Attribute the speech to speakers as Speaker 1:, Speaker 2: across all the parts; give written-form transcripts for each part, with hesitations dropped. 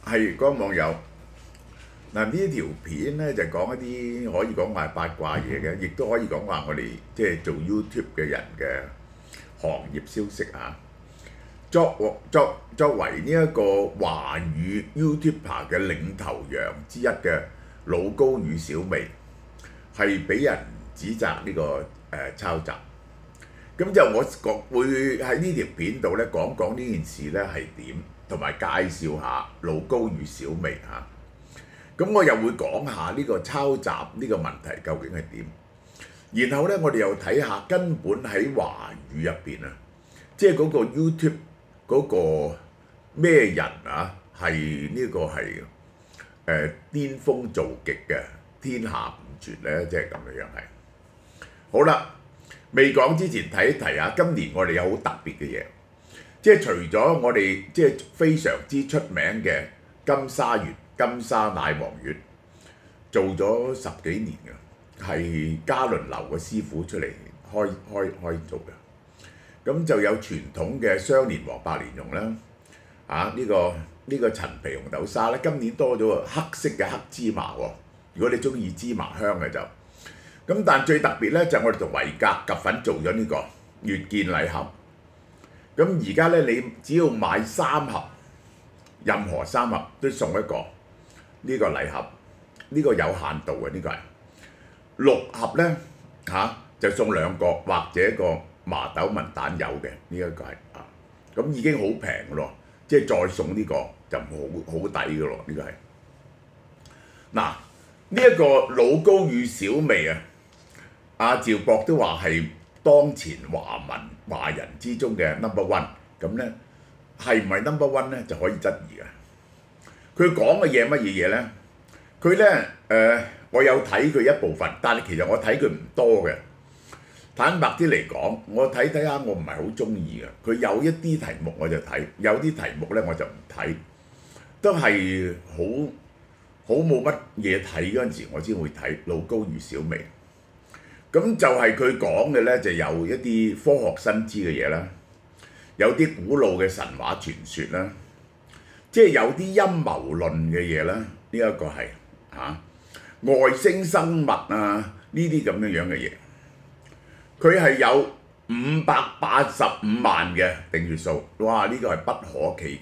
Speaker 1: 係嗰個網友嗱，呢條片咧就講一啲可以講話係八卦嘢嘅，亦都可以講話我哋即係做 YouTube 嘅人嘅行業消息啊。作為呢一個華語 YouTuber 嘅領頭羊之一嘅老高與小薇，係俾人指責呢個抄襲。咁就我會喺呢條片度咧講講呢件事咧係點，同埋介紹下老高與小薇嚇。咁我又會講下呢個抄襲呢個問題究竟係點，然後咧我哋又睇下根本喺華語入邊啊，即係嗰個 YouTube 嗰個咩人啊，係呢個係巔峰造極嘅天下五絕咧，即係咁樣係。好啦，未講之前提一提啊，今年我哋有好特別嘅嘢，即係除咗我哋即係非常之出名嘅金沙奶黃月做咗10幾年嘅，係嘉麟樓嘅師傅出嚟開做嘅。咁就有傳統嘅雙年黃白蓮蓉啦，呢個陳皮紅豆沙咧，今年多咗個黑色嘅黑芝麻喎。如果你中意芝麻香嘅就，咁但最特別咧就係我哋同維格夾粉做咗呢個月見禮盒。咁而家咧你只要買3盒，任何3盒都送一個呢個禮盒，呢個有限度嘅，呢個係6盒咧就送2個或者個麻豆文蛋有嘅，呢一個係咁已經好平嘅咯，即係再送呢個就好抵嘅咯，呢個係嗱，呢一個老高與小薇啊，阿趙博都話係當前華人之中嘅 No.1， 咁咧係唔係 No.1 咧就可以質疑嘅。佢講嘅嘢乜嘢咧？佢咧我有睇佢一部分，但係其實我睇佢唔多嘅。坦白啲嚟講，我睇下我唔係好中意嘅。佢有一啲題目我就睇，有啲題目咧我就唔睇，都係好冇乜嘢睇嗰陣時，我先會睇老高與小薇。咁就係佢講嘅咧，就有一啲科學新知嘅嘢啦，有啲古老嘅神話傳說啦，即係有啲陰謀論嘅嘢啦。呢一個係外星生物啊，呢啲咁樣嘅嘢。佢係有585萬嘅訂閱數，哇！呢個係不可企及，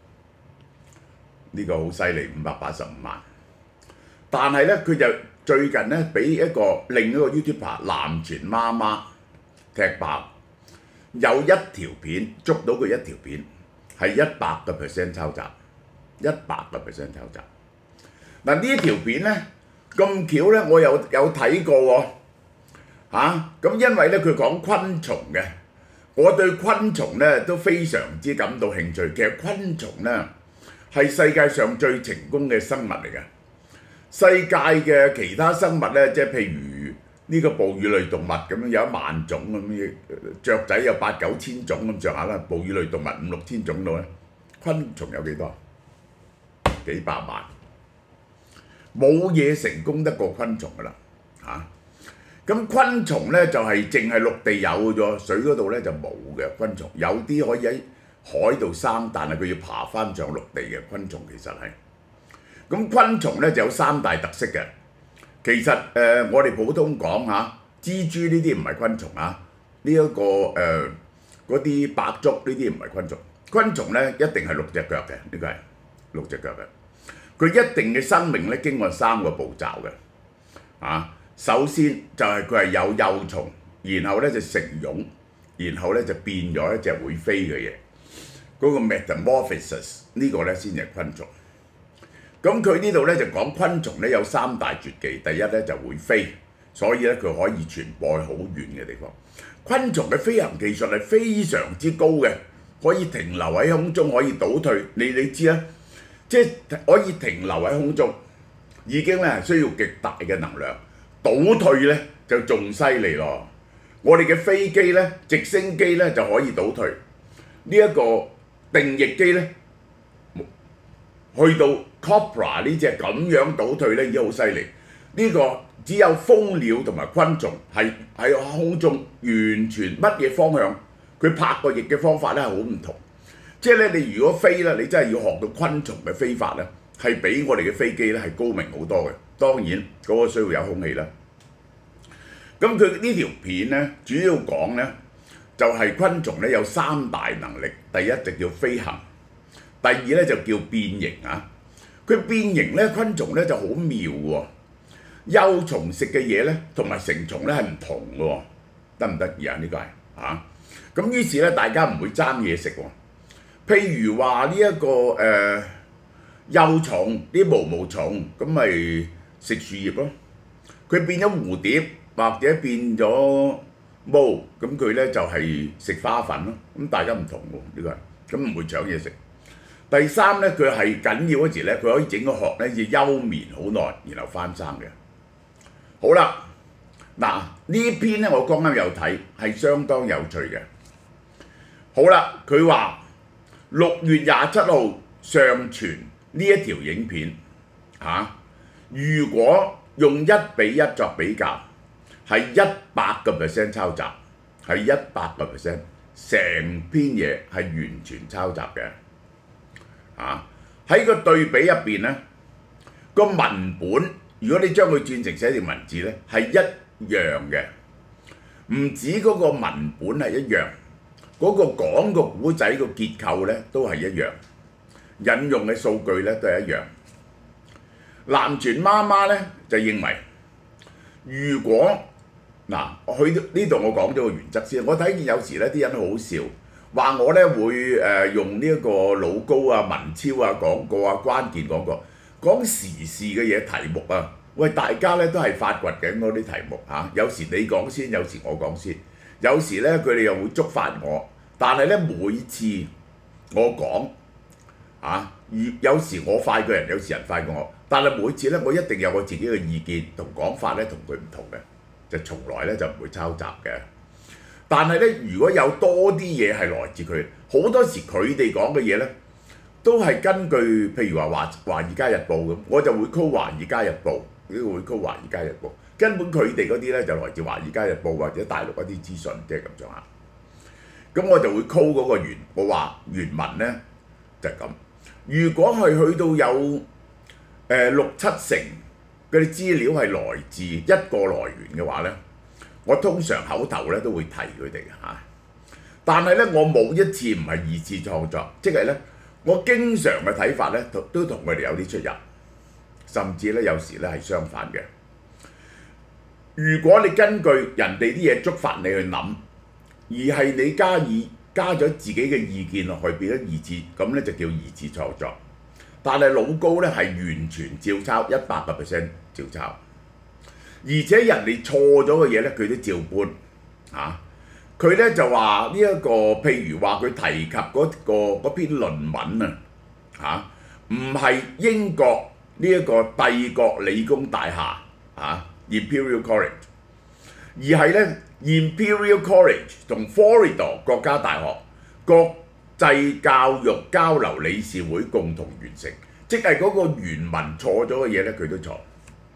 Speaker 1: 呢個好犀利，585萬。但係咧，佢就最近咧俾另一個 YouTuber 南泉媽媽踢爆，有一條片捉到佢一條片係100% 抄襲，100% 抄襲。嗱呢條片咧咁巧咧，我有睇過喎。咁因為咧佢講昆蟲嘅，我對昆蟲咧都非常之感到興趣。其實昆蟲咧係世界上最成功嘅生物嚟嘅。世界嘅其他生物咧，即係譬如呢個哺乳類動物咁樣有1萬種咁樣，雀仔有8-9千種咁上下啦，哺乳類動物5-6千種度咧。昆蟲有幾多？幾百萬，冇嘢成功得過昆蟲噶啦咁昆蟲咧就係淨係陸地有嘅啫，水嗰度咧就冇嘅昆蟲。有啲可以喺海度生，但係佢要爬翻上陸地嘅昆蟲其實係。咁昆蟲咧就有3大特色嘅。其實我哋普通講蜘蛛呢啲唔係昆蟲呢一個嗰啲白竹呢啲唔係昆蟲。昆蟲咧一定係6隻腳嘅，呢個係6隻腳嘅。佢一定嘅生命咧經過3個步驟嘅首先就係佢係有幼蟲，然後咧就成蛹，然後咧就變咗一隻會飛嘅嘢。嗰個 metamorphosis 呢個咧先係昆蟲。咁佢呢度咧就講昆蟲咧有3大絕技，第一咧就會飛，所以咧佢可以傳播去好遠嘅地方。昆蟲嘅飛行技術係非常之高嘅，可以停留喺空中，可以倒退。你知啦，即係可以停留喺空中，已經咧係需要極大嘅能量。倒退咧就仲犀利咯！我哋嘅飛機咧、直升機咧就可以倒退，呢一個定翼機咧，去到 Cobra 呢隻咁樣倒退咧已經好犀利。呢個只有蜂鳥同埋昆蟲係喺空中完全乜嘢方向，佢拍個翼嘅方法咧係好唔同。 即係咧，你如果飛咧，你真係要學到昆蟲嘅飛法咧，係比我哋嘅飛機咧係高明好多嘅。當然嗰個需要有空氣啦。咁佢呢條片咧，主要講咧就係昆蟲咧有3大能力，第一就叫飛行，第二咧就叫變形啊。佢變形咧，昆蟲咧就好妙喎。幼蟲食嘅嘢咧，同埋成蟲咧係唔同嘅喎，得唔得意啊？呢個係嚇。咁於是咧，大家唔會爭嘢食喎。譬如話呢一個幼蟲啲毛蟲，咁咪食樹葉咯。佢變咗蝴蝶或者變咗毛，咁佢咧就係食花粉咯。咁大家唔同喎，呢個係咁唔會搶嘢食。第三咧，佢係緊要嗰時咧，佢可以整個殼咧要休眠好耐，然後翻生嘅。好啦，嗱呢篇咧我剛啱有睇，係相當有趣嘅。好啦，佢話6月27號上傳呢一條影片嚇，如果用1比1作比較，係100% 抄襲，係100%，成篇嘢係完全抄襲嘅。喺個對比入邊咧，個文本如果你將佢轉成寫條文字咧，係一樣嘅，唔止嗰個文本係一樣，嗰個講個古仔個結構咧都係一樣，引用嘅數據咧都係一樣。南泉媽媽咧就認為，如果我去呢度我講咗個原則先，我睇見有時咧啲人好笑。話我咧會用呢一個老高啊、文超啊廣告啊、關鍵廣告講時事嘅嘢題目啊，喂大家咧都係發掘緊嗰啲題目嚇，有時你講先，有時我講先，有時咧佢哋又會觸發我，但係咧每次我講有時我快過人，有時人快過我，但係每次咧我一定有我自己嘅意見同講法咧同佢唔同嘅，就從來咧就唔會抄襲嘅。但係咧，如果有多啲嘢係來自佢，好多時佢哋講嘅嘢咧，都係根據譬如話《華爾街日報》咁，我就會 call《華爾街日報》，呢個會 call《華爾街日報》。根本佢哋嗰啲咧就來自《華爾街日報》或者大陸一啲資訊，即係咁上下。咁我就會 call 嗰個我話原文咧就係咁。如果係去到有6、7成嗰啲資料係來自一個來源嘅話咧，我通常口頭咧都會提佢哋嘅。但係咧我冇一次唔係二次創作，即係咧我經常嘅睇法咧都同佢哋有啲出入，甚至咧有時咧係相反嘅。如果你根據人哋啲嘢觸發你去諗，而係你加咗自己嘅意見落去，變咗二次，咁咧就叫二次創作。但係老高咧係完全照抄，100% 照抄。而且人哋錯咗嘅嘢咧，佢都照搬佢咧就話呢一個，譬如話佢提及嗰篇論文唔係英國呢一個帝國理工大廈Imperial College， 而係咧 Imperial College 同 Florida 國家大學國際教育交流理事會共同完成，即係嗰個原文錯咗嘅嘢咧，佢都錯。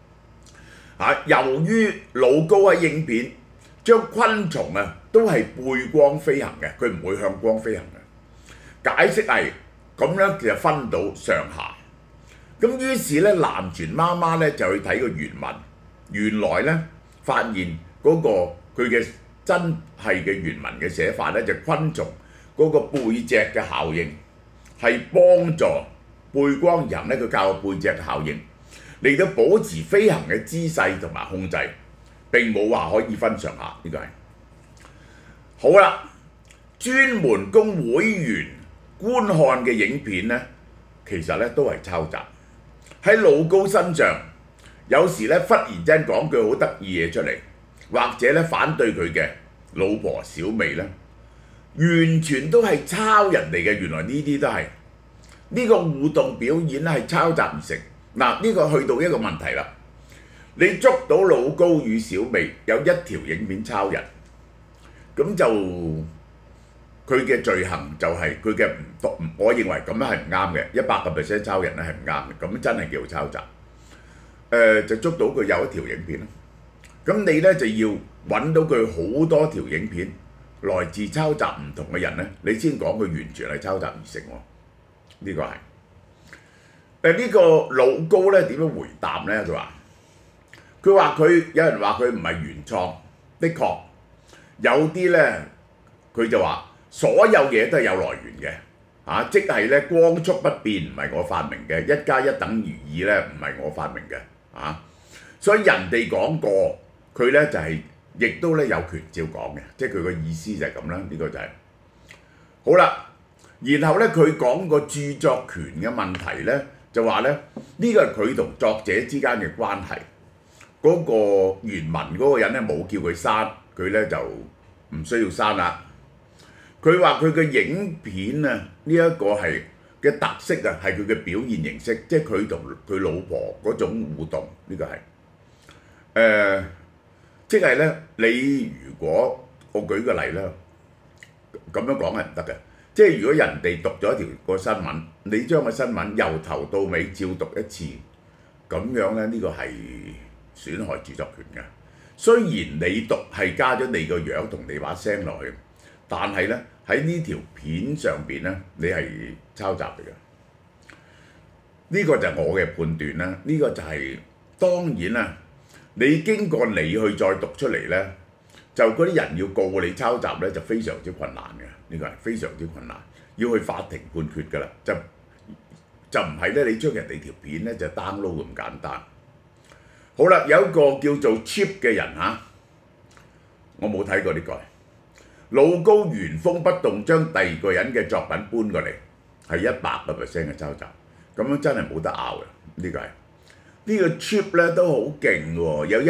Speaker 1: 由於老高喺影片將昆蟲都係背光飛行嘅，佢唔會向光飛行嘅。解釋係咁樣，其實分到上下。咁於是咧，南泉媽媽咧就去睇個原文，原來咧發現嗰個佢嘅真係嘅原文嘅寫法咧，就昆蟲嗰個背脊嘅效應係幫助背光人咧，佢靠背脊嘅效應嚟到保持飛行嘅姿勢同埋控制，並冇話可以分上下，呢個係好啦。專門供會員觀看嘅影片咧，其實咧都係抄襲。喺老高身上，有時咧忽然之間講句好得意嘢出嚟，或者咧反對佢嘅老婆小美咧，完全都係抄人哋嘅。原來呢啲都係呢個互動表演咧係抄襲唔成。呢個去到一個問題啦，你捉到老高與小美有一條影片抄人，咁就佢嘅罪行就係佢嘅唔獨，我認為咁樣係唔啱嘅，100% 抄人咧係唔啱嘅，咁真係叫抄襲。就捉到佢有一條影片啦，咁你咧就要揾到佢好多條影片來自抄襲唔同嘅人呢，你先講佢完全係抄襲而成喎。呢個係呢個老高呢點樣回答呢？佢話有人話佢唔係原創，的確有啲呢，佢就話所有嘢都係有來源嘅，即係呢光速不變唔係我發明嘅，1+1等於2呢唔係我發明嘅，所以人哋講過佢呢就係、亦都呢有權照講嘅，即係佢個意思就係咁啦。呢個就係好啦。然後呢，佢講個著作權嘅問題呢，就話呢，呢個係佢同作者之間嘅關係。嗰個原文嗰個人呢冇叫佢刪，佢呢就唔需要刪啦。佢話佢嘅影片啊，呢一個係嘅特色啊，係佢嘅表現形式，即係佢同佢老婆嗰種互動。呢個係即係呢，你如果我舉個例啦，咁樣講係唔得嘅。即係如果人哋讀咗個新聞，你將個新聞由頭到尾照讀一次，咁樣呢，呢個係損害著作權嘅。雖然你讀係加咗你個樣同你把聲落去，但係呢，喺呢條片上邊呢，你係抄襲嚟嘅。呢個就係我嘅判斷啦。呢個就係當然啦。你經過你去再讀出嚟呢，就嗰啲人要告你抄襲呢，就非常之困難嘅。呢個係非常之困難，要去法庭判決㗎啦。就唔係呢，你將人哋條片呢就 download 咁簡單。好啦，有一個叫做 Cheap 嘅人我冇睇過呢個。老高原封不動將第二個人嘅作品搬過嚟，係100% 嘅抄襲，咁樣真係冇得拗嘅。呢個係。呢個 Cheap 咧都好勁喎，有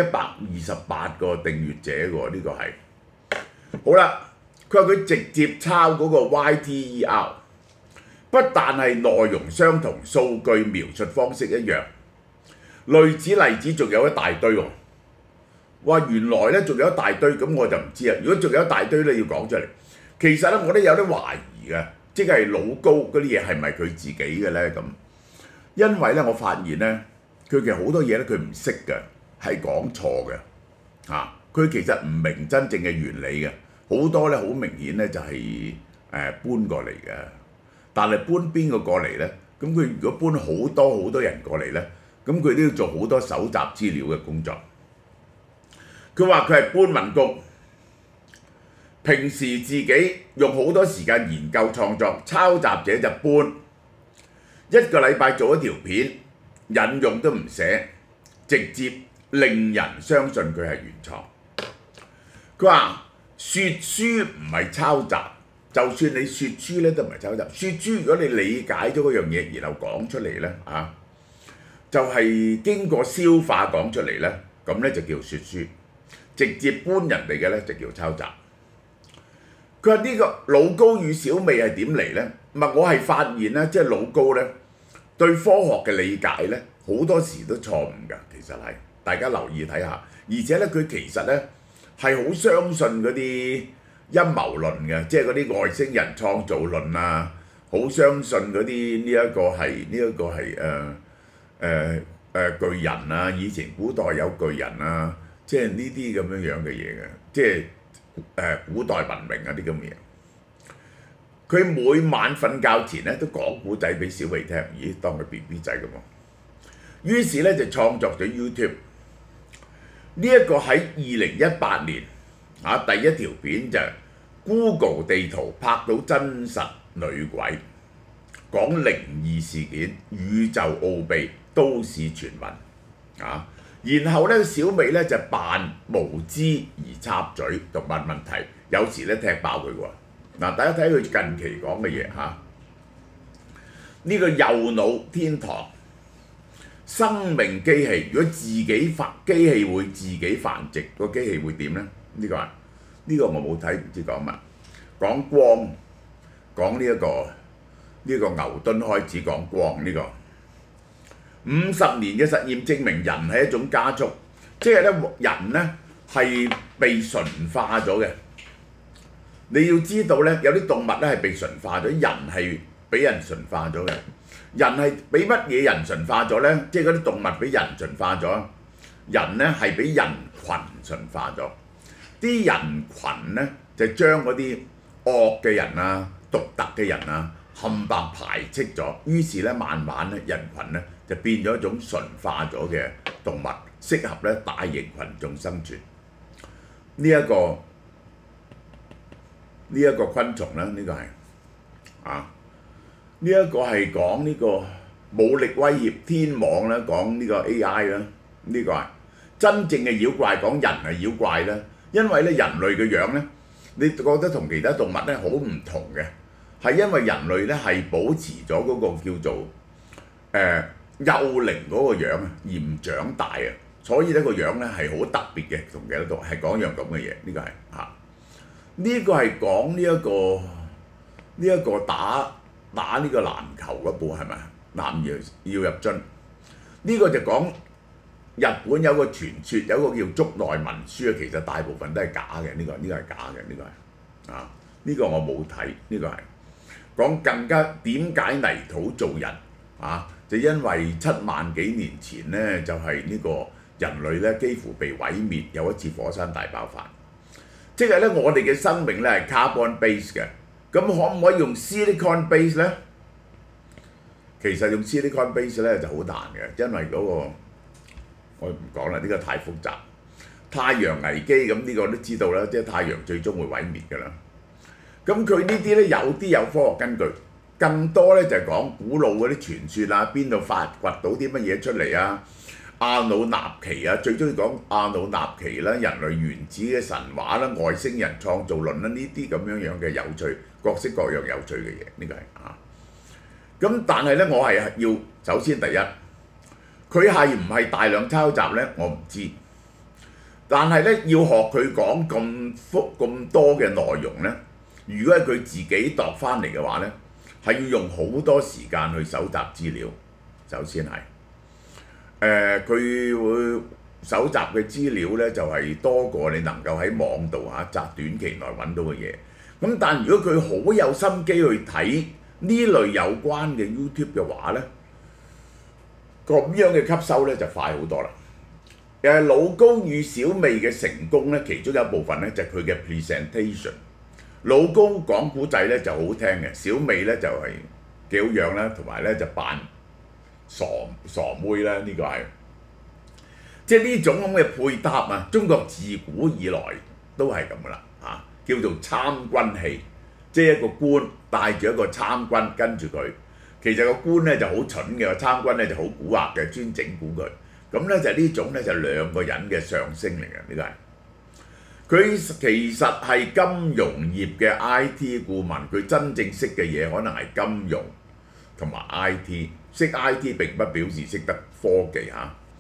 Speaker 1: 128個訂閱者喎，呢個係。好啦，佢話佢直接抄嗰個 YTER， 不但係內容相同，數據描述方式一樣，類似例子仲有一大堆喎。哇，原來咧仲有一大堆，咁我就唔知啦。如果仲有一大堆咧，要講出嚟。其實咧我都有啲懷疑嘅，即係老高嗰啲嘢係咪佢自己嘅咧咁？因為咧我發現咧。佢其實好多嘢咧，佢唔識嘅，係講錯嘅，佢其實唔明真正嘅原理嘅，好多咧好明顯咧就係搬過嚟嘅，但係搬邊個過嚟咧？咁佢如果搬好多人過嚟咧，咁佢都要做好多搜集資料嘅工作。佢話佢係搬運工，平時自己用好多時間研究創作，抄襲者就搬，一個禮拜做一條片。引用都唔寫，直接令人相信佢係原創。佢話説書唔係抄襲，就算你説書咧都唔係抄襲。説書如果你理解咗嗰樣嘢，然後講出嚟咧就係經過消化講出嚟咧，咁咧就叫説書。直接搬人哋嘅咧就叫抄襲。佢話呢個老高與小美係點嚟咧？唔係我係發現咧，即係老高咧。對科學嘅理解呢，好多時都錯誤㗎。其實係大家留意睇下，而且呢，佢其實呢係好相信嗰啲陰謀論嘅，即係嗰啲外星人創造論啊，好相信嗰啲呢一個係巨人啊，以前古代有巨人啊，即係呢啲咁樣嘅嘢嘅，即係古代文明啊啲咁嘅嘢。佢每晚瞓覺前咧都講古仔俾小美聽，咦當佢 BB 仔咁喎。於是咧就創作咗 YouTube。呢一個喺2018年第一條片就係 Google 地圖拍到真實女鬼，講靈異事件、宇宙奧秘、都市傳聞然後咧小美咧就扮無知而插嘴同問問題，有時咧踢爆佢喎。大家睇佢近期講嘅嘢呢個右腦天堂生命機器，如果機器會自己繁殖，個機器會點呢？呢個我冇睇，唔知講乜。講光，講呢一個牛頓開始講光呢個。50年嘅實驗證明人係一種加速，即係咧人呢係被馴化咗嘅。你要知道咧，有啲動物咧係被馴化咗，人係俾人馴化咗嘅。人係俾乜嘢人馴化咗咧？即係嗰啲動物俾人馴化咗，人咧係俾人群馴化咗。啲人群咧就係將嗰啲惡嘅人啊、獨特嘅人啊冚唪唥排斥咗，於是咧慢慢咧人群咧就變咗一種馴化咗嘅動物，適合咧大型群眾生存。呢一個昆蟲咧，呢個係呢一個係講呢個武力威脅天網咧，講呢個 AI 啦，呢個係真正嘅妖怪，講人係妖怪啦。因為咧人類嘅樣咧，你覺得同其他動物咧好唔同嘅，係因為人類咧係保持咗嗰個叫做幼齡嗰個樣啊，而唔長大啊，所以呢個樣咧係好特別嘅，同其他動物係講樣咁嘅嘢。呢個係呢個係講呢一個打呢個籃球嗰部係咪？男要入樽。呢個就講日本有個傳說，有個叫竹內文書啊，其實大部分都係假嘅。呢個係假嘅，呢個係呢個我冇睇。呢個係講更加點解泥土做人就因為7萬幾年前呢，就係呢個人類咧幾乎被毀滅，有一次火山大爆發。即係咧，我哋嘅生命咧係 carbon base 嘅，咁可唔可以用 silicon base 咧？其實用 silicon base 咧就好難嘅，因為嗰個我唔講啦，呢個太複雜。太陽危機咁呢個都知道啦，即係太陽最終會毀滅㗎啦。咁佢呢啲咧有啲有科學根據，更多咧就係講古老嗰啲傳說啊，邊度發掘到啲乜嘢出嚟啊？阿努納奇啊，最中意講阿努納奇啦，人類原始嘅神話啦，外星人創造論啦，呢啲咁樣嘅有趣，各式各樣有趣嘅嘢，呢個係咁但係咧，我係要首先第一，佢係唔係大量抄襲咧？我唔知。但係咧，要學佢講咁多嘅內容咧，如果係佢自己度翻嚟嘅話咧，係要用好多時間去搜集資料。首先係。佢會搜集嘅資料咧，就係多過你能夠喺網度短期內揾到嘅嘢。咁但如果佢好有心機去睇呢類有關嘅 YouTube 嘅話咧，咁樣嘅吸收咧就快好多啦。老高與小美嘅成功咧，其中有一部分咧就係佢嘅 presentation。老高講古仔咧就好聽嘅，小美咧就係幾好樣啦，同埋咧就扮傻妹啦，呢個係即係呢種咁嘅配搭啊！中國自古以來都係咁噶啦叫做參軍戲，即係一個官帶住一個參軍跟住佢。其實個官咧就好蠢嘅，參軍咧就好蠱惑嘅，專整蠱佢。咁咧就呢種咧就兩個人嘅上升嚟嘅，呢個係佢其實係金融業嘅 IT 顧問，佢真正識嘅嘢可能係金融同埋 IT。識 IT 並不表示識得科技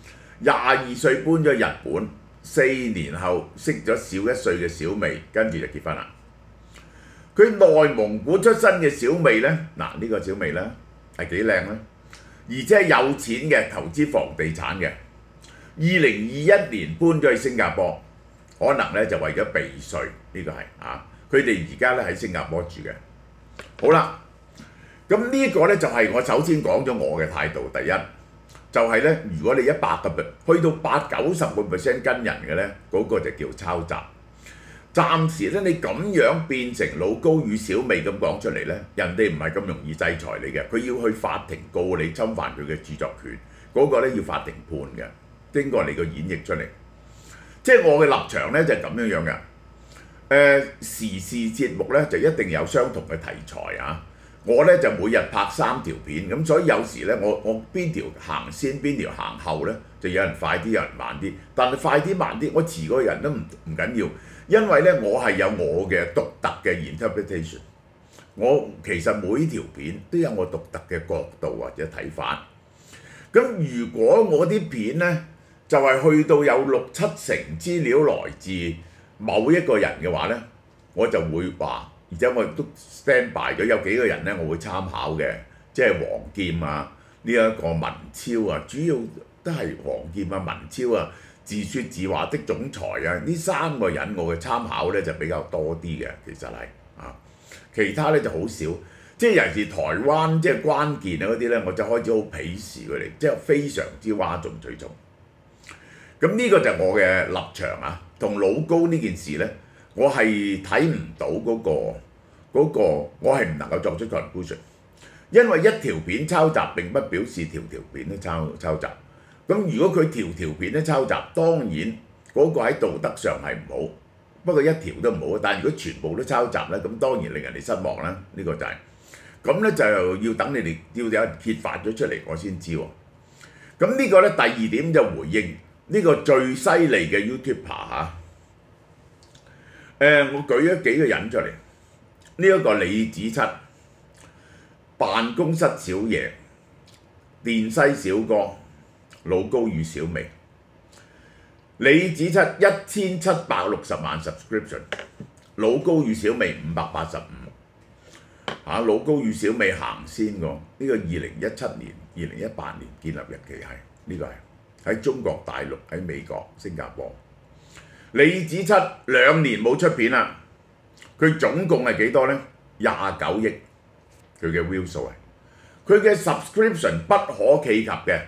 Speaker 1: 22歲搬咗日本，4年後識咗小1歲嘅小美，跟住就結婚啦。佢內蒙古出身嘅小美呢，呢個小美呢係幾靚呢，而且係有錢嘅，投資房地產嘅。2021年搬咗去新加坡，可能呢就為咗避稅，呢個係佢哋而家呢喺新加坡住嘅。好啦。咁呢個咧就係我首先講咗我嘅態度。第一就係咧，如果你100%去到80-90% 跟人嘅咧，嗰個就叫抄襲。暫時咧，你咁樣變成老高與小美咁講出嚟咧，人哋唔係咁容易制裁你嘅，佢要去法庭告你侵犯佢嘅著作權，嗰個咧要法庭判嘅，經過你個演繹出嚟。即係我嘅立場咧就係咁樣嘅。時事節目咧就一定有相同嘅題材我咧就每日拍3條片，咁所以有時咧我邊條行先邊條行後咧，就有人快啲有人慢啲。但係快啲慢啲，我遲嗰個人都唔緊要，因為咧我係有我嘅獨特嘅 interpretation。我其實每條片都有我獨特嘅角度或者睇法。咁如果我啲片咧就係去到有6-7成資料來自某一個人嘅話咧，我就會話。而且我都 stand by 咗有幾個人咧，我會參考嘅，即係黃劍呢一個文超主要都係黃劍文超自説自話的總裁呢3個人我嘅參考咧就比較多啲嘅，其實係其他咧就好少，即係尤其是台灣即係關鍵嗰啲咧，我就開始好鄙視佢哋，即係非常之嘩眾取寵。咁呢個就係我嘅立場同老高呢件事咧。 我係睇唔到嗰個，我係唔能夠作出 conclusion，因為一條片抄襲並不表示條條片都抄襲。咁如果佢條條片都抄襲，當然嗰個喺道德上係唔好，不過一條都唔好。但係如果全部都抄襲咧，咁當然令人哋失望啦。呢個就係咁咧，就要等你哋要有人揭發咗出嚟，我先知喎。咁呢個咧第二點就回應呢個最犀利嘅 YouTuber 嚇。我舉咗幾個人出嚟，呢一個李子柒、辦公室小爺、電西小哥、老高與小美。李子柒1760萬 subscription， 老高與小美585。老高與小美行先喎，呢個2017年、2018年建立日期係呢個係喺中國大陸、喺美國、新加坡。李子柒2年冇出片啦，佢總共係幾多呢？29億，佢嘅 view 數係，佢嘅 subscription 不可企及嘅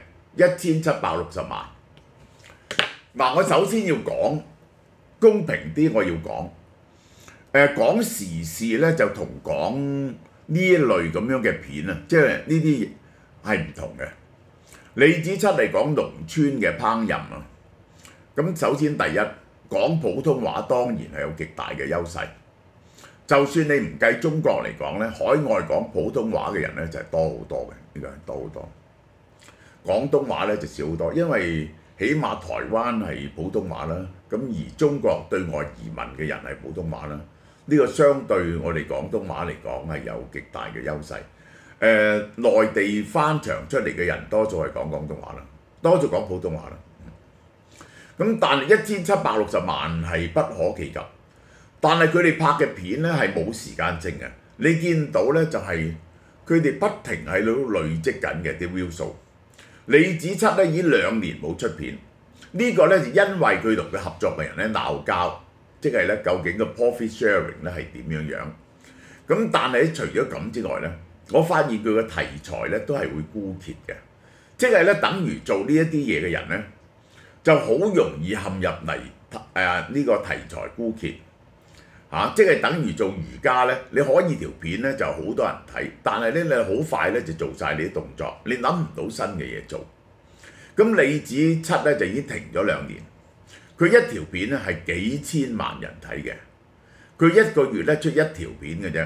Speaker 1: 1760萬。嗱，我首先要講公平啲，我要講講時事咧，就同講呢一類咁樣嘅片啊，即係呢啲係唔同嘅。李子柒嚟講農村嘅烹飪啊，咁首先第一講普通話當然係有極大嘅優勢。就算你唔計中國嚟講咧，海外講普通話嘅人咧就係多好多嘅，呢個係多好多。廣東話咧就少好多，因為起碼台灣係普通話啦，咁而中國對外移民嘅人係普通話啦。呢個相對我哋廣東話嚟講係有極大嘅優勢。內地翻牆出嚟嘅人多數係講廣東話啦，多數講普通話啦。咁但係1760萬係不可企及，但係佢哋拍嘅片咧係冇時間性嘅。你見到咧就係佢哋不停喺度累積緊嘅啲 view 數。李子柒咧已經2年冇出片，呢個咧就因為佢同佢合作嘅人咧鬧交，即係咧究竟個 profit sharing 咧係點樣樣？咁但係除咗咁之外咧，我發現佢嘅題材咧都係會枯竭嘅，即係咧等於做呢一啲嘢嘅人咧就好容易陷入嚟呢個題材枯竭嚇，即係等於做瑜伽咧，你可以條片咧就好多人睇，但係咧你好快咧就做晒你啲動作，你諗唔到新嘅嘢做。咁李子柒咧就已經停咗2年，佢一條片咧係幾千萬人睇嘅，佢一個月咧出一條片嘅啫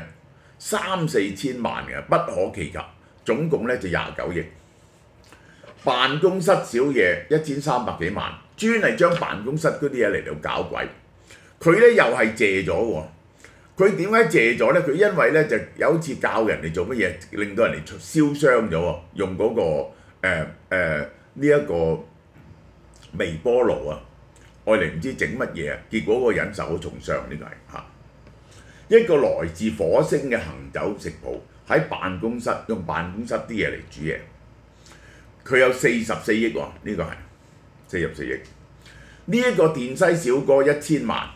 Speaker 1: ，3-4千萬嘅，不可企及，總共咧就29億。辦公室小爺1300幾萬，專係將辦公室嗰啲嘢嚟到搞鬼。佢咧又係借咗喎，佢點解借咗咧？佢因為咧就有次教人哋做乜嘢，令到人哋燒傷咗喎，用嗰個呢一個微波爐啊，愛嚟唔知整乜嘢啊，結果嗰個人受咗重傷，呢個係嚇。一個來自火星嘅行走食譜喺辦公室用辦公室啲嘢嚟煮嘢，佢有44億喎，呢個係44億。呢一個電西小哥1000萬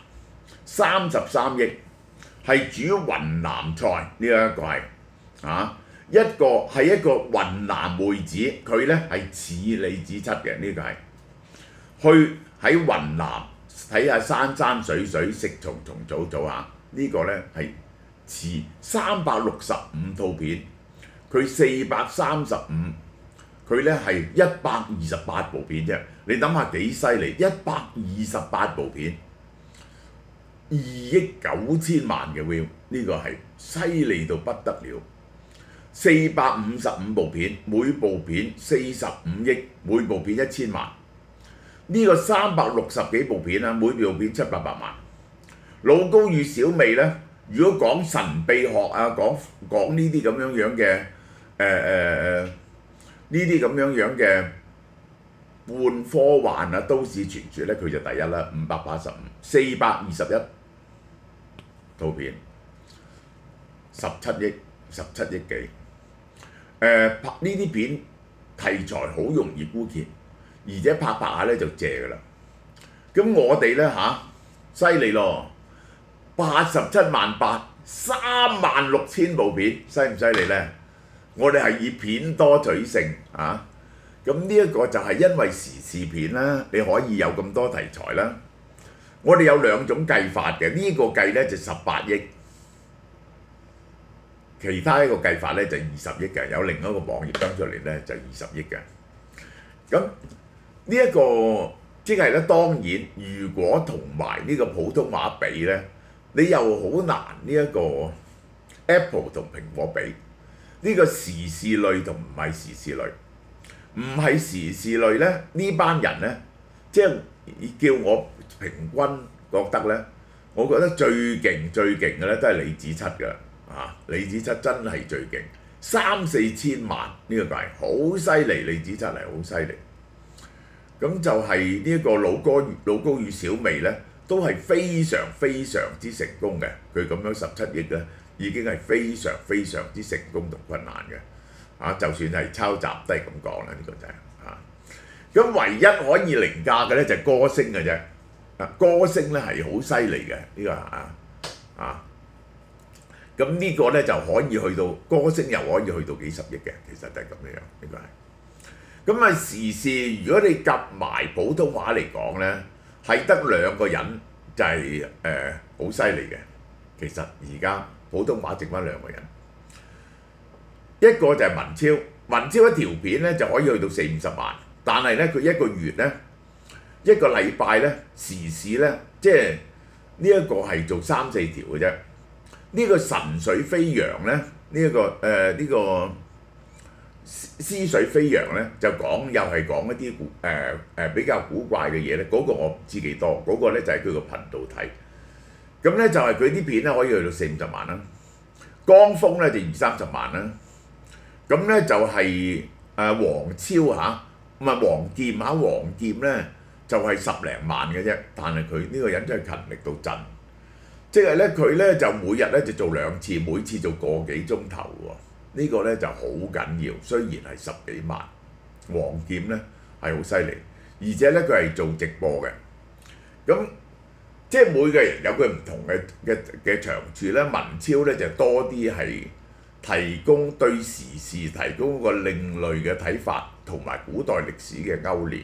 Speaker 1: ，33億，係煮雲南菜，呢一個係一個係一個雲南妹子，佢咧係似李子柒嘅，呢個係去喺雲南睇下山山水水，食蟲蟲草草嚇，呢個咧係似365套片，佢435。佢咧係128部片啫，你諗下幾犀利！128部片，2億9千萬嘅 view， 呢個係犀利到不得了。455部片，每部片45億，每部片1000萬。呢個360幾部片啦，每部片700-800萬。老高與小美咧，如果講神秘學啊，講呢啲咁樣樣嘅呢啲咁樣樣嘅半科幻啊、都市傳說咧，佢就第一啦，585，421套片，17億幾。拍呢啲片題材好容易枯竭，而且拍下咧就謝㗎啦。咁我哋咧犀利咯，87.8，36000部片，犀唔犀利咧？我哋係以片多取勝啊！咁呢一個就係因為時事片啦，你可以有咁多題材啦。 我哋有兩種計法嘅，呢個計咧就18億，其他一個計法咧就20億嘅，有另一個網頁登出嚟咧就20億嘅。咁呢一個即係咧，當然如果同埋呢個普通話比咧，你又好難呢一個 Apple 同蘋果比，呢個時事類同唔係時事類，唔係時事類咧，呢班人咧，即係叫我平均覺得咧，我覺得最勁嘅咧都係李子柒㗎。李子柒真係最勁，3、4千萬呢個係好犀利，李子柒係好犀利。咁就係呢一個老高與小薇咧，都係非常之成功嘅。佢咁樣17億咧，已經係非常之成功同困難嘅。就算係抄襲都係咁講啦，呢個就係咁唯一可以凌駕嘅咧就係歌星嘅啫。歌星咧係好犀利嘅呢個咁呢個咧就可以去到歌星又可以去到幾十億嘅，其實就係咁樣，呢個係。咁時事如果你夾埋普通話嚟講咧，係得2個人就係好犀利嘅。其實而家普通話剩翻2個人，一個就係文超一條片咧就可以去到40、50萬，但係咧佢一個月咧一個禮拜咧時事咧，即係呢一個係做3、4條嘅啫。呢個神水飛揚咧，呢個思水飛揚咧，就又係講一啲比較古怪嘅嘢咧。嗰個我唔知幾多，嗰個咧就係佢個頻道睇。咁咧就係佢啲片咧可以去到40、50萬啦。江峰咧就20、30萬啦。咁咧就係黃超唔係黃劍黃劍咧就係10零萬嘅啫。但係佢呢個人真係勤力到震。即係咧，佢咧就每日咧就做2次，每次做個幾鐘頭喎。呢個咧就好緊要，雖然係10幾萬。黃劍咧係好犀利，而且咧佢係做直播嘅。咁即係每個人有佢唔同嘅長處咧。文超咧就多啲係提供對時事提供一個另類嘅睇法，同埋古代歷史嘅勾連。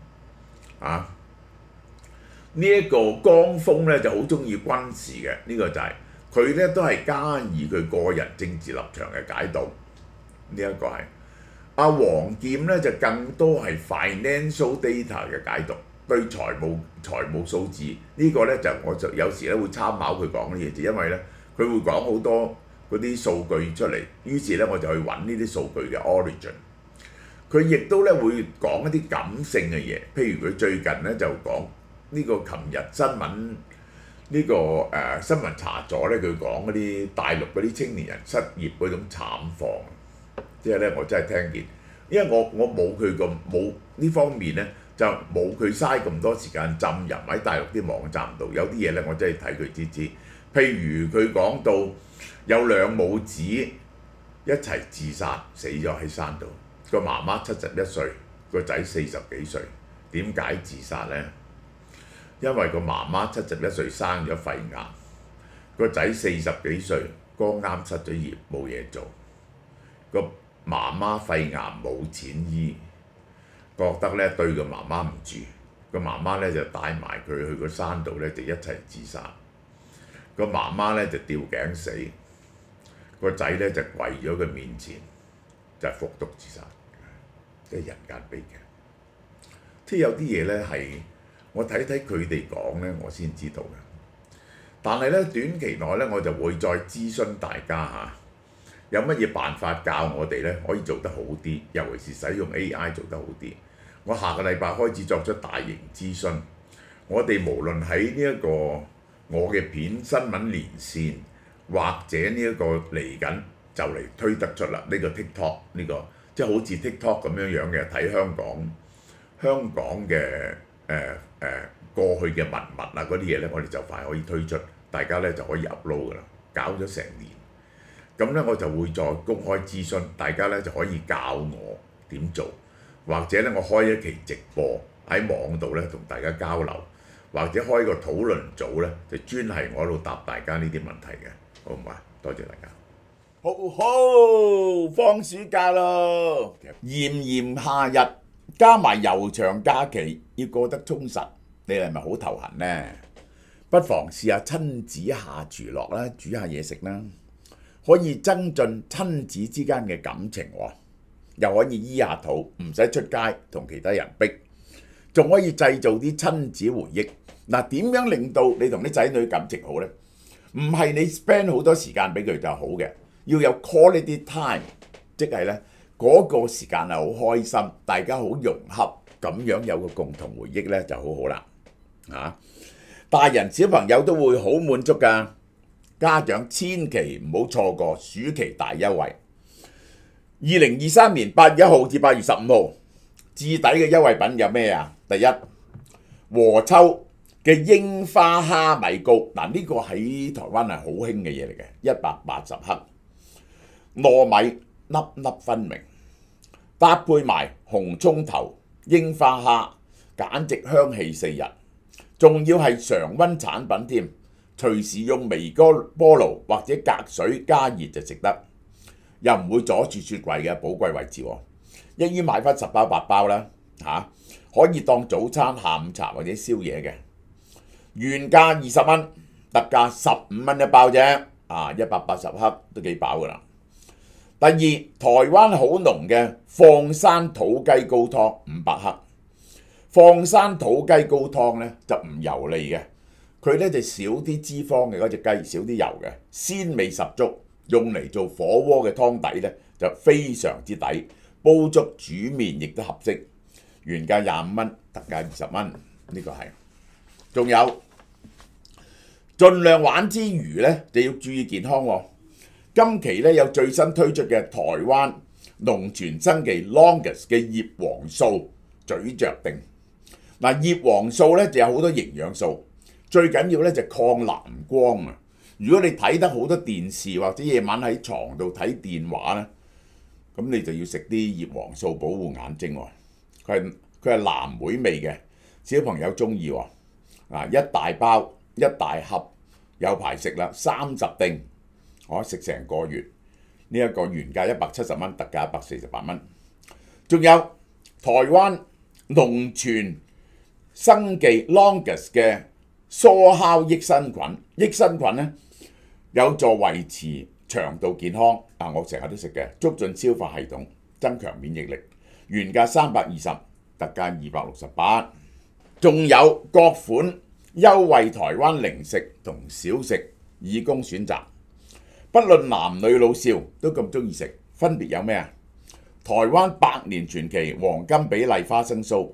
Speaker 1: 呢一個江峰咧就好中意軍事嘅，呢個就係佢咧都係加以佢個人政治立場嘅解讀。呢一個係黃劍咧就更多係 financial data 嘅解讀，對財務數字呢個咧就我就有時咧會參考佢講嘅嘢，就因為咧佢會講好多嗰啲數據出嚟，於是咧我就去揾呢啲數據嘅 origin。佢亦都咧會講一啲感性嘅嘢，譬如佢最近咧就講。呢個琴日新聞呢個新聞查咗咧，佢講嗰啲大陸嗰啲青年人失業嗰種慘況，即係咧我真係聽見，因為我冇佢冇呢方面咧，就冇佢嘥咁多時間浸入喺大陸啲網站度，有啲嘢咧我真係睇佢知。譬如佢講到有2母子一齊自殺死咗喺山度，個媽媽71歲，個仔40幾歲，點解自殺咧？因為個媽媽71歲生咗肺癌，個仔40幾歲剛啱失咗業冇嘢做，個媽媽肺癌冇錢醫，覺得咧對個媽媽唔住，個媽媽咧就帶埋佢去個山度咧就一齊自殺，個媽媽咧就吊頸死，個仔咧就跪咗佢面前就服毒自殺，即係人間悲劇。即係有啲嘢咧係。我睇佢哋講咧，我先知道嘅。但係咧短期內咧，我就會再諮詢大家有乜嘢辦法教我哋咧可以做得好啲，尤其是使用 AI 做得好啲。我下個禮拜開始作出大型諮詢。我哋無論喺呢一個我嘅片新聞連線，或者呢一個嚟緊就嚟推得出啦，呢個 TikTok 呢個即係好似 TikTok 咁樣嘅睇香港嘅。過去嘅文物嗰啲嘢咧，我哋就快可以推出，大家咧就可以 upload 噶啦。搞咗成年，咁咧我就會再公開諮詢，大家咧就可以教我點做，或者咧我開一期直播喺網度咧同大家交流，或者開個討論組咧就專係我喺度答大家呢啲問題嘅，好唔好啊？多謝大家。好，放暑假咯，炎炎夏日。加埋悠長假期，要過得充實，你係咪好頭痕呢？ 不妨試下親子下廚樂啦，煮下嘢食啦，可以增進親子之間嘅感情喎，又可以醫下肚，唔使出街同其他人逼，仲可以製造啲親子回憶。嗱，點樣令到你同啲仔女感情好呢？唔係你 spend 好多時間俾佢就好嘅，要有 quality time，即係呢嗰個時間係好開心，大家好融洽，咁樣有個共同回憶呢就好好啦。大人小朋友都會好滿足㗎，家長千祈唔好錯過暑期大優惠。2023年8月1號至8月15號，置底嘅優惠品有咩啊？第一，和秋嘅櫻花蝦米糕，嗱呢個喺台灣係好興嘅嘢嚟嘅，180克，糯米粒粒分明，搭配埋紅葱頭、櫻花蝦，簡直香氣四溢。仲要係常溫產品添，隨時用微波爐或者隔水加熱就食得，又唔會阻住雪櫃嘅寶貴位置喎。一於買翻10包8包啦，可以當早餐、下午茶或者宵夜嘅。原價20蚊，特價15蚊一包啫，180克都幾飽噶啦。第二，台灣好濃嘅放山土雞高湯500克。放山土雞高湯咧就唔油膩嘅，佢咧就少啲脂肪嘅嗰隻雞，少啲油嘅，鮮味十足，用嚟做火鍋嘅湯底咧就非常之抵，煲粥煮麵亦都合適。原價25蚊，特價20蚊，呢個係。仲有，盡量玩之餘咧就要注意健康喎。今期咧有最新推出嘅台灣農傳生技 Longest 嘅葉黃素咀嚼定。嗱，葉黃素咧就有好多營養素，最緊要咧就抗藍光啊！如果你睇得好多電視或者夜晚喺床度睇電話咧，咁你就要食啲葉黃素保護眼睛喎。佢係藍莓味嘅，小朋友中意喎。一大包一大盒有排食啦，30錠，我食成個月。呢一個原價170蚊，特價148蚊。仲有台灣農傳生技 Longest 嘅疏烤益生菌，益生菌咧有助維持腸道健康，我成日都食嘅，促進消化系統，增強免疫力。原價320，特價268。仲有各款優惠台灣零食同小食以供選擇，不論男女老少都咁中意食。分別有咩啊？台灣百年傳奇黃金比例花生酥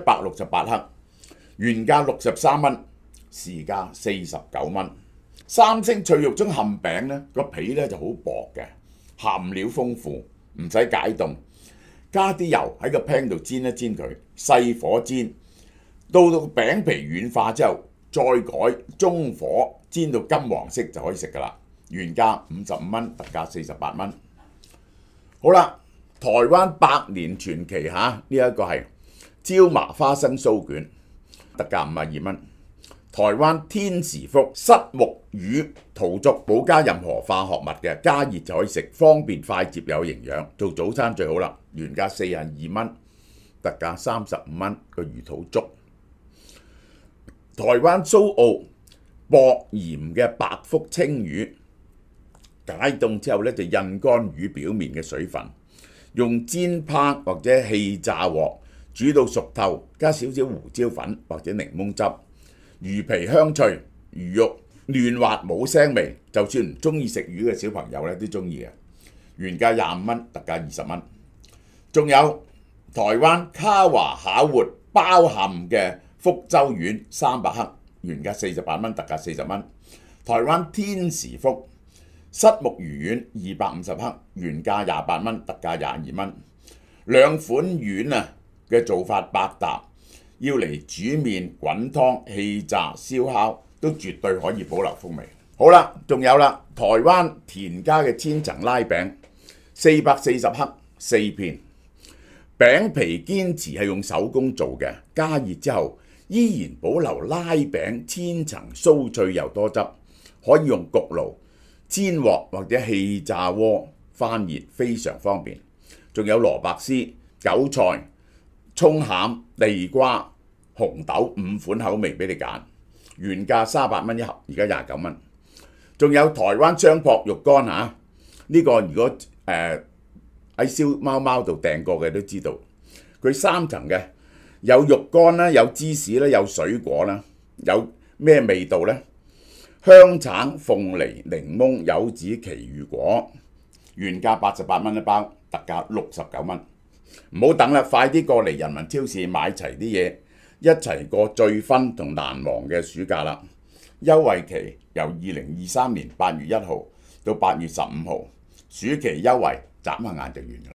Speaker 1: 168克。原價63蚊，時價49蚊。三星脆肉中餡餅咧，個皮咧就好薄嘅，餡料豐富，唔使解凍，加啲油喺個 pan 度煎一煎佢，細火煎，到餅皮軟化之後，再改中火煎到金黃色就可以食噶啦。原價55蚊，特價48蚊。好啦，台灣百年傳奇呢一個係椒麻花生酥卷。特價52蚊。台灣天時福虱目魚肚粥冇加任何化學物嘅，加熱就可以食，方便快捷有營養，做早餐最好啦。原價42蚊，特價35蚊個魚肚粥。台灣蘇澳薄鹽嘅白腹青魚，解凍之後咧就印乾魚表面嘅水分，用煎烹或者氣炸鑊煮到熟透，加少少胡椒粉或者檸檬汁，魚皮香脆，魚肉嫩滑冇腥味，就算唔中意食魚嘅小朋友咧都中意嘅。原價25蚊，特價20蚊。仲有台灣卡華巧活包餡嘅福州丸300克，原價48蚊，特價40蚊。台灣天時福虱目魚丸250克，原價28蚊，特價22蚊。兩款丸嘅做法百搭，要嚟煮麵、滾湯、氣炸、燒烤都絕對可以保留風味。好啦，仲有啦，台灣田家嘅千層拉餅440克4片，餅皮堅持係用手工做嘅，加熱之後依然保留拉餅千層酥脆又多汁，可以用焗爐、煎鑊或者氣炸鍋翻熱，非常方便。仲有蘿蔔絲、韭菜、葱餡、地瓜、紅豆5款口味俾你揀。 原價38蚊一盒，而家29蚊。仲有台灣雙撲肉乾嚇，呢個如果喺燒貓貓度訂過嘅都知道，佢3層嘅，有肉乾啦，有芝士啦，有水果啦，有咩味道呢？香橙、鳳梨、檸檬、柚子、奇異果，原價88蚊一包，特價69蚊。唔好等啦，快啲過嚟人民超市買齊啲嘢，一齊過最芬同難忘嘅暑假啦！優惠期由2023年8月1號到8月15號，暑期優惠眨下眼就完。